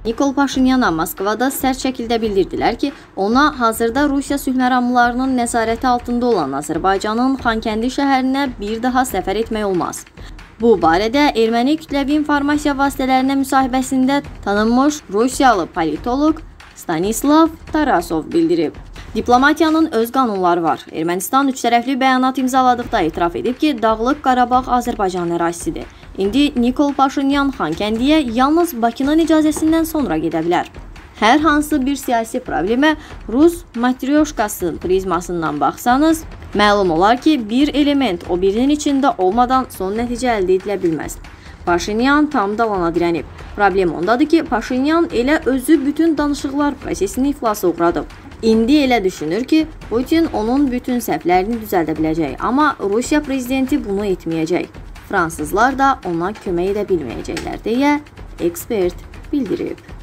Nikol Paşinyana Moskvada sərt şəkildə bildirdilər ki, ona hazırda Rusiya sülh məramlarının nəzarəti altında olan Azərbaycanın Xankəndi şəhərinə bir daha səfər etmək olmaz. Bu barədə erməni kütləvi informasiya vasitələrinə müsahibəsində tanınmış Rusiyalı politoloq Stanislav Tarasov bildirib. Diplomatiyanın öz qanunları var. Ermənistan üçtərəfli bəyanat imzaladıqda etiraf edib ki, Dağlıq Qarabağ Azərbaycan ərazisidir. İndi Nikol Paşinyan Xankəndiyə yalnız Bakının icazəsindən sonra gedə bilər. Hər hansı bir siyasi problemə Rus matryoşkası prizmasından baxsanız, məlum olar ki, bir element o birinin içində olmadan son nəticə əldə edilə bilməz. Paşinyan tam dalana dirənib. Problem ondadır ki, Paşinyan elə özü bütün danışıqlar prosesini iflasa uğradıb. İndi elə düşünür ki, Putin onun bütün səhvlərini düzəldə biləcək, amma Rusiya prezidenti bunu etməyəcək. Fransızlar da ona kömək edə bilməyəcəklər deyə ekspert bildirib.